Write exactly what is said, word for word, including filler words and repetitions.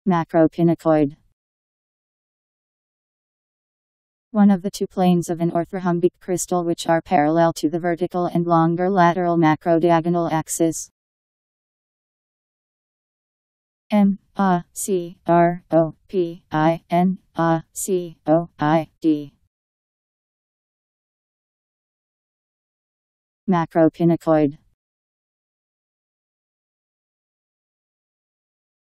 Macropinacoid. One of the two planes of an orthorhombic crystal which are parallel to the vertical and longer lateral macrodiagonal axis. M A C R O P I N A C O I D. Macropinacoid.